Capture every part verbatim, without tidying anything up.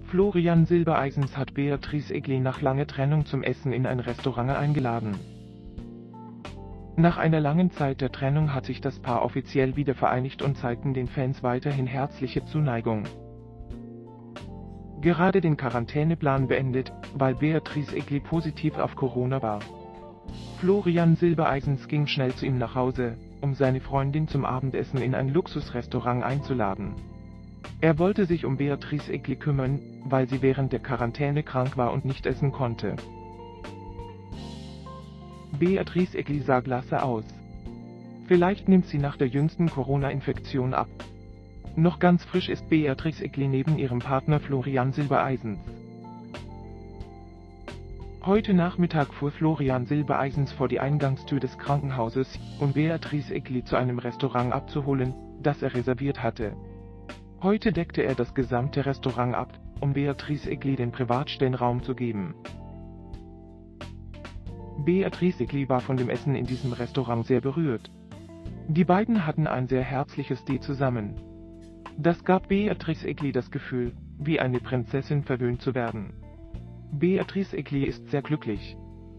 Florian Silbereisens hat Beatrice Egli nach langer Trennung zum Essen in ein Restaurant eingeladen. Nach einer langen Zeit der Trennung hat sich das Paar offiziell wieder vereinigt und zeigten den Fans weiterhin herzliche Zuneigung. Gerade den Quarantäneplan beendet, weil Beatrice Egli positiv auf Corona war. Florian Silbereisens ging schnell zu ihm nach Hause, um seine Freundin zum Abendessen in ein Luxusrestaurant einzuladen. Er wollte sich um Beatrice Egli kümmern, weil sie während der Quarantäne krank war und nicht essen konnte. Beatrice Egli sah blasse aus. Vielleicht nimmt sie nach der jüngsten Corona-Infektion ab. Noch ganz frisch ist Beatrice Egli neben ihrem Partner Florian Silbereisens. Heute Nachmittag fuhr Florian Silbereisens vor die Eingangstür des Krankenhauses, um Beatrice Egli zu einem Restaurant abzuholen, das er reserviert hatte. Heute deckte er das gesamte Restaurant ab, um Beatrice Egli den Privatstellenraum zu geben. Beatrice Egli war von dem Essen in diesem Restaurant sehr berührt. Die beiden hatten ein sehr herzliches Date zusammen. Das gab Beatrice Egli das Gefühl, wie eine Prinzessin verwöhnt zu werden. Beatrice Egli ist sehr glücklich.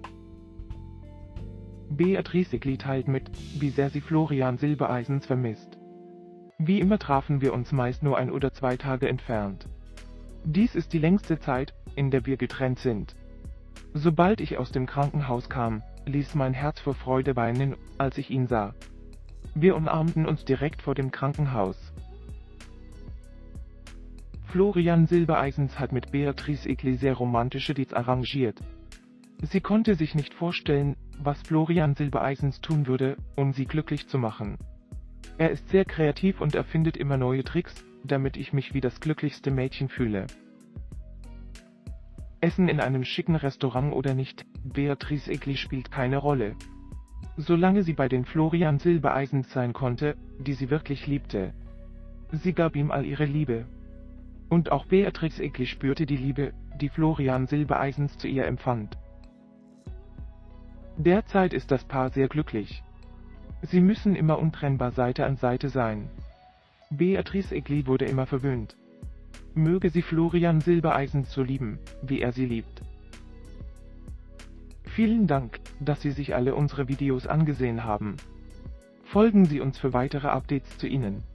Beatrice Egli teilt mit, wie sehr sie Florian Silbereisens vermisst. Wie immer trafen wir uns meist nur ein oder zwei Tage entfernt. Dies ist die längste Zeit, in der wir getrennt sind. Sobald ich aus dem Krankenhaus kam, ließ mein Herz vor Freude weinen, als ich ihn sah. Wir umarmten uns direkt vor dem Krankenhaus. Florian Silbereisens hat mit Beatrice Egli sehr romantische Dates arrangiert. Sie konnte sich nicht vorstellen, was Florian Silbereisens tun würde, um sie glücklich zu machen. Er ist sehr kreativ und erfindet immer neue Tricks, damit ich mich wie das glücklichste Mädchen fühle. Essen in einem schicken Restaurant oder nicht, Beatrice Egli spielt keine Rolle. Solange sie bei den Florian Silbereisens sein konnte, die sie wirklich liebte. Sie gab ihm all ihre Liebe. Und auch Beatrice Egli spürte die Liebe, die Florian Silbereisens zu ihr empfand. Derzeit ist das Paar sehr glücklich. Sie müssen immer untrennbar Seite an Seite sein. Beatrice Egli wurde immer verwöhnt. Möge sie Florian Silbereisens so lieben, wie er sie liebt. Vielen Dank, dass Sie sich alle unsere Videos angesehen haben. Folgen Sie uns für weitere Updates zu Ihnen.